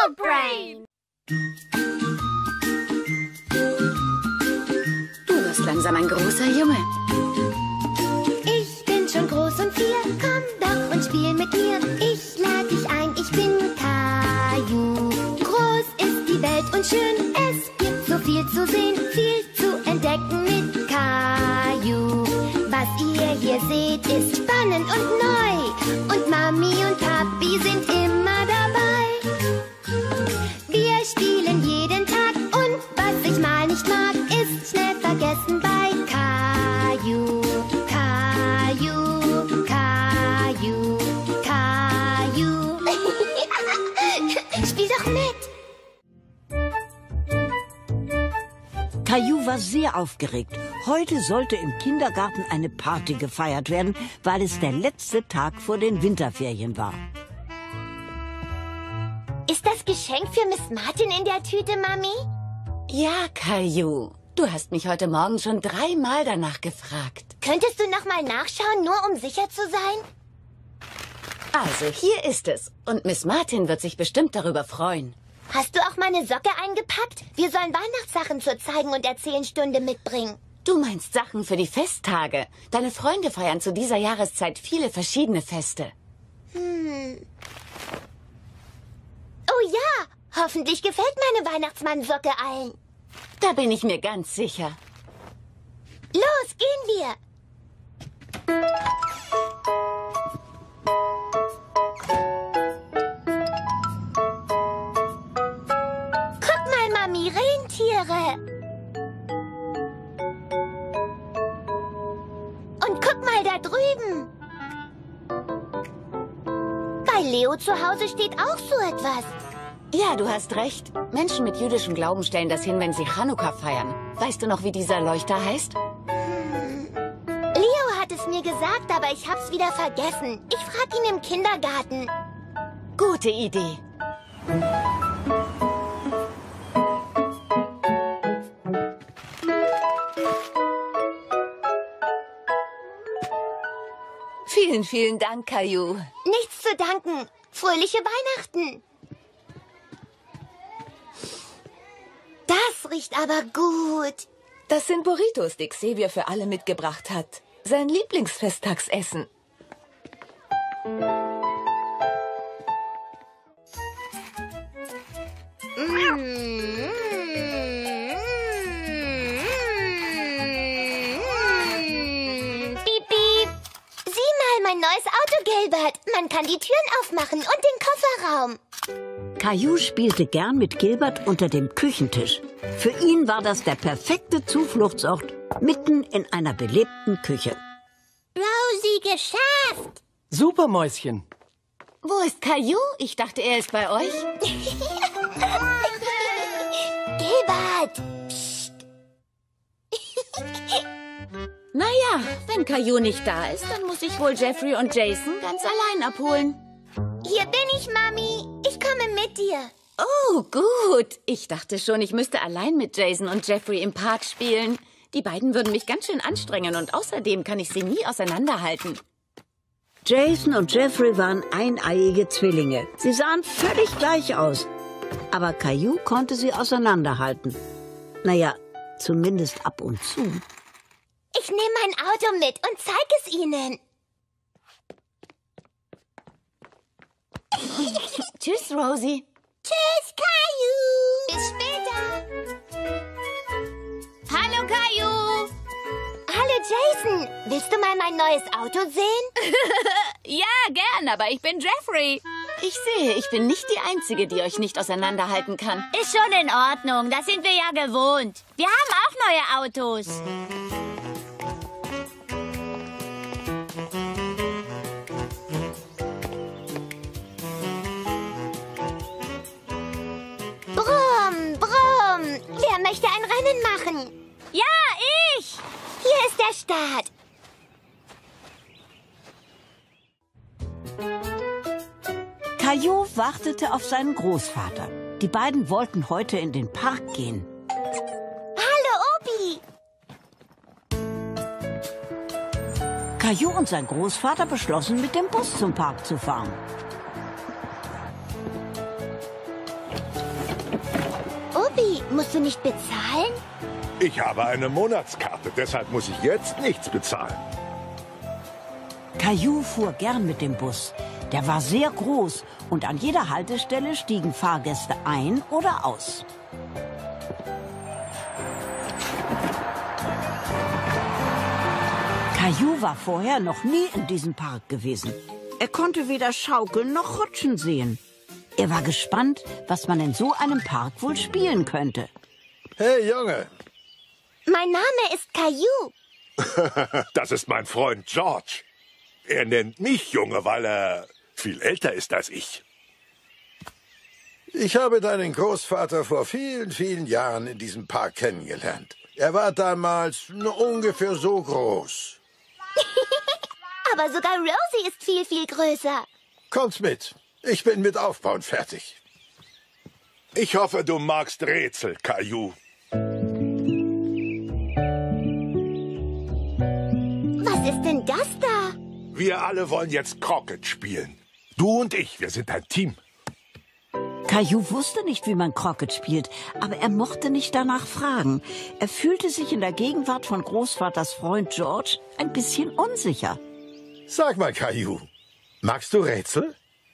Brain. Du wirst langsam ein großer Junge. Ich bin schon groß und 4, komm doch und spiel mit mir. Ich lade dich ein, ich bin Caillou. Groß ist die Welt und schön, es gibt so viel zu sehen, viel zu entdecken mit Caillou. Was ihr hier seht, ist spannend und neu. Und Mami und Papi sind immer dabei. Wir spielen jeden Tag und was ich mal nicht mag, ist schnell vergessen bei Caillou. Caillou, Caillou, Caillou. Spiel doch mit. Caillou war sehr aufgeregt. Heute sollte im Kindergarten eine Party gefeiert werden, weil es der letzte Tag vor den Winterferien war. Ist das Geschenk für Miss Martin in der Tüte, Mami? Ja, Caillou. Du hast mich heute Morgen schon 3-mal danach gefragt. Könntest du noch mal nachschauen, nur um sicher zu sein? Also, hier ist es. Und Miss Martin wird sich bestimmt darüber freuen. Hast du auch meine Socke eingepackt? Wir sollen Weihnachtssachen zur Zeigen- und Erzählenstunde mitbringen. Du meinst Sachen für die Festtage. Deine Freunde feiern zu dieser Jahreszeit viele verschiedene Feste. Oh ja, hoffentlich gefällt meine Weihnachtsmann-Socke allen. Da bin ich mir ganz sicher. Los, gehen wir. Guck mal, Mami, Rentiere. Und guck mal da drüben. Bei Leo zu Hause steht auch so etwas. Ja, du hast recht. Menschen mit jüdischem Glauben stellen das hin, wenn sie Chanukka feiern. Weißt du noch, wie dieser Leuchter heißt? Leo hat es mir gesagt, aber ich hab's wieder vergessen. Ich frag ihn im Kindergarten. Gute Idee. Vielen, vielen Dank, Caillou. Nichts zu danken. Fröhliche Weihnachten. Das riecht aber gut. Das sind Burritos, die Xavier für alle mitgebracht hat. Sein Lieblingsfesttagsessen. Piep, piep. Sieh mal, mein neues Auto, Gilbert. Man kann die Türen aufmachen und den Kofferraum. Caillou spielte gern mit Gilbert unter dem Küchentisch. Für ihn war das der perfekte Zufluchtsort, mitten in einer belebten Küche. Rosie, geschafft. Super, Mäuschen. Wo ist Caillou? Ich dachte, er ist bei euch. Gilbert. Naja, wenn Caillou nicht da ist, dann muss ich wohl Jeffrey und Jason ganz allein abholen. Hier bin ich, Mami. Ich komme mit dir. Oh, gut. Ich dachte schon, ich müsste allein mit Jason und Jeffrey im Park spielen. Die beiden würden mich ganz schön anstrengen und außerdem kann ich sie nie auseinanderhalten. Jason und Jeffrey waren eineiige Zwillinge. Sie sahen völlig gleich aus. Aber Caillou konnte sie auseinanderhalten. Naja, zumindest ab und zu. Ich nehme mein Auto mit und zeige es Ihnen. Tschüss, Rosie. Tschüss, Caillou. Bis später. Hallo, Caillou. Hallo, Jason. Willst du mal mein neues Auto sehen? Ja, gern, aber ich bin Jeffrey. Ich sehe, ich bin nicht die Einzige, die euch nicht auseinanderhalten kann. Ist schon in Ordnung, das sind wir ja gewohnt. Wir haben auch neue Autos. Brumm, brumm. Wer möchte ein Rennen machen? Ja, ich. Hier ist der Start. Caillou wartete auf seinen Großvater. Die beiden wollten heute in den Park gehen. Hallo, Opi. Caillou und sein Großvater beschlossen, mit dem Bus zum Park zu fahren. Wie? Musst du nicht bezahlen? Ich habe eine Monatskarte, deshalb muss ich jetzt nichts bezahlen. Caillou fuhr gern mit dem Bus. Der war sehr groß und an jeder Haltestelle stiegen Fahrgäste ein oder aus. Caillou war vorher noch nie in diesem Park gewesen. Er konnte weder schaukeln noch rutschen sehen. Er war gespannt, was man in so einem Park wohl spielen könnte. Hey, Junge. Mein Name ist Caillou. Das ist mein Freund George. Er nennt mich Junge, weil er viel älter ist als ich. Ich habe deinen Großvater vor vielen, vielen Jahren in diesem Park kennengelernt. Er war damals nur ungefähr so groß. Aber sogar Rosie ist viel, viel größer. Kommt mit. Ich bin mit Aufbauen fertig. Ich hoffe, du magst Rätsel, Caillou. Was ist denn das da? Wir alle wollen jetzt Croquet spielen. Du und ich, wir sind ein Team. Caillou wusste nicht, wie man Croquet spielt, aber er mochte nicht danach fragen. Er fühlte sich in der Gegenwart von Großvaters Freund George ein bisschen unsicher. Sag mal, Caillou, magst du Rätsel?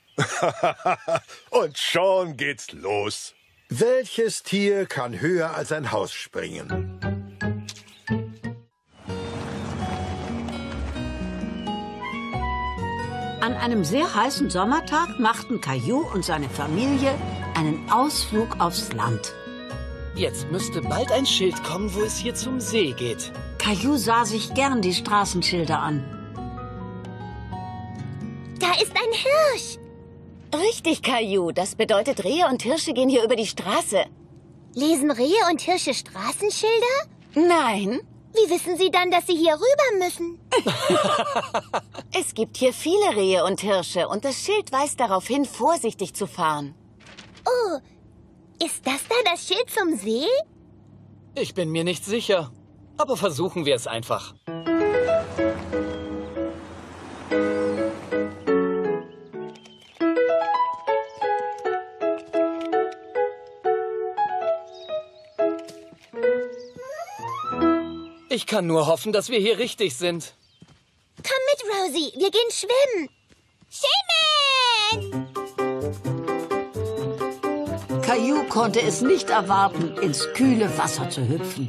Und schon geht's los. Welches Tier kann höher als ein Haus springen? An einem sehr heißen Sommertag machten Caillou und seine Familie einen Ausflug aufs Land. Jetzt müsste bald ein Schild kommen, wo es hier zum See geht. Caillou sah sich gern die Straßenschilder an. Da ist ein Hirsch. Richtig, Caillou. Das bedeutet, Rehe und Hirsche gehen hier über die Straße. Lesen Rehe und Hirsche Straßenschilder? Nein, Wie wissen Sie dann, dass Sie hier rüber müssen? es gibt hier viele Rehe und Hirsche und das Schild weist darauf hin, vorsichtig zu fahren. Oh, ist das da das Schild zum See? Ich bin mir nicht sicher, aber versuchen wir es einfach. Ich kann nur hoffen, dass wir hier richtig sind. Komm mit, Rosie, wir gehen schwimmen. Schwimmen! Caillou konnte es nicht erwarten, ins kühle Wasser zu hüpfen.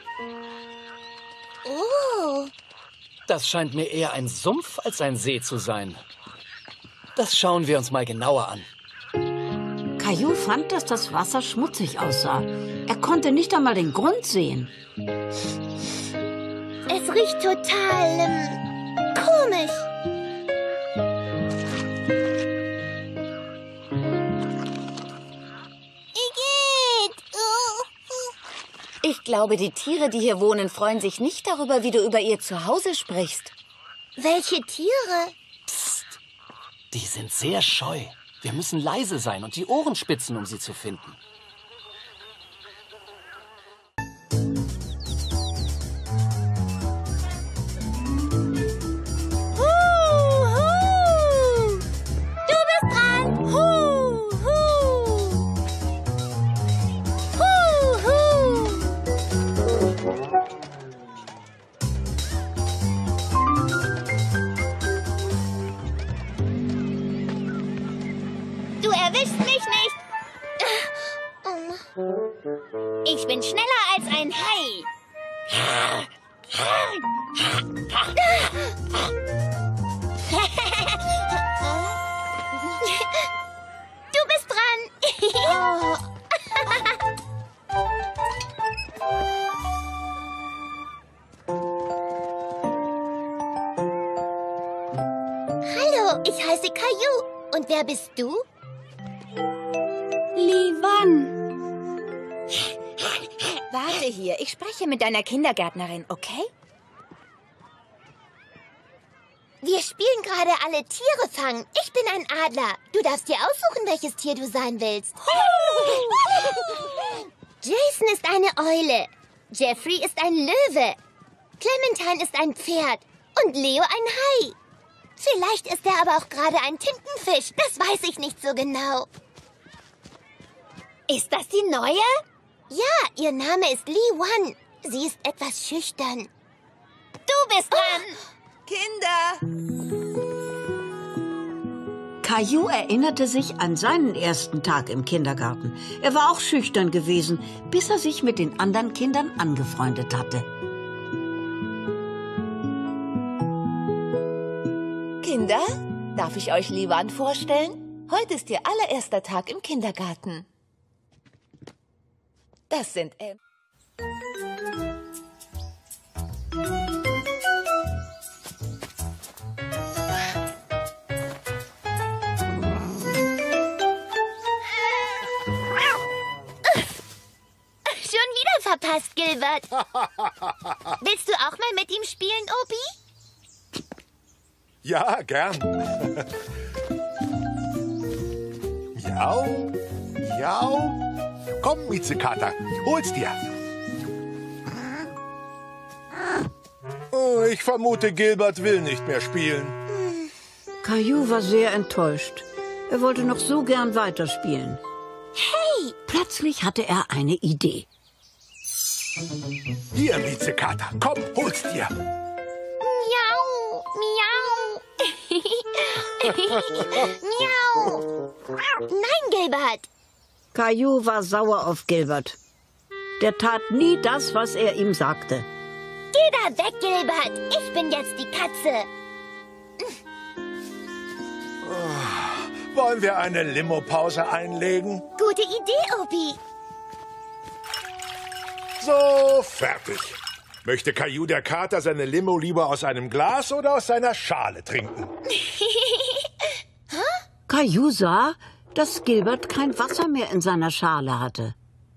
Oh, Das scheint mir eher ein Sumpf als ein See zu sein. Das schauen wir uns mal genauer an. Caillou fand, dass das Wasser schmutzig aussah. Er konnte nicht einmal den Grund sehen. es riecht total komisch. Ich glaube, die Tiere, die hier wohnen, freuen sich nicht darüber, wie du über ihr Zuhause sprichst. Welche Tiere? Die sind sehr scheu. Wir müssen leise sein und die Ohren spitzen, um sie zu finden. Du bist dran. Du erwischst mich nicht. Ich bin schneller als ein Hai. Du bist dran. Hallo, ich heiße Caillou. Und wer bist du? Livan. Warte hier, ich spreche mit deiner Kindergärtnerin, okay? Wir spielen gerade alle Tiere fangen. Ich bin ein Adler. Du darfst dir aussuchen, welches Tier du sein willst. Jason ist eine Eule. Jeffrey ist ein Löwe. Clementine ist ein Pferd. Und Leo ein Hai. Vielleicht ist er aber auch gerade ein Tintenfisch. Das weiß ich nicht so genau. Ist das die neue? Ja, ihr Name ist Lee Wan. Sie ist etwas schüchtern. Du bist dran. Kinder! Caillou erinnerte sich an seinen ersten Tag im Kindergarten. Er war auch schüchtern gewesen, bis er sich mit den anderen Kindern angefreundet hatte. Kinder, darf ich euch Lee Wan vorstellen? Heute ist ihr allererster Tag im Kindergarten. Das sind Schon wieder verpasst, Gilbert. Willst du auch mal mit ihm spielen, Obi? Ja, gern. Miau, miau. Komm, Miezekata, ich hol's dir. Oh, ich vermute, Gilbert will nicht mehr spielen. Caillou war sehr enttäuscht. Er wollte noch so gern weiterspielen. Hey! Plötzlich hatte er eine Idee. Hier, Miezekata, komm, hol's dir. Miau, miau. Miau. Nein, Gilbert. Caillou war sauer auf Gilbert. Der tat nie das, was er ihm sagte. Geh da weg, Gilbert. Ich bin jetzt die Katze. Wollen wir eine Limo-Pause einlegen? Gute Idee, Obi. So, fertig. Möchte Caillou der Kater seine Limo lieber aus einem Glas oder aus seiner Schale trinken? Caillou sah, dass Gilbert kein Wasser mehr in seiner Schale hatte.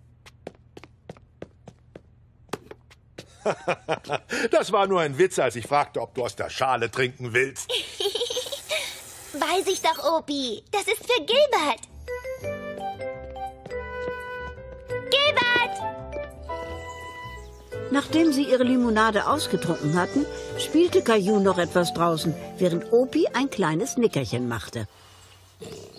Das war nur ein Witz, als ich fragte, ob du aus der Schale trinken willst. Weiß ich doch, Obi. Das ist für Gilbert. Gilbert! Nachdem sie ihre Limonade ausgetrunken hatten, spielte Caillou noch etwas draußen, während Obi ein kleines Nickerchen machte.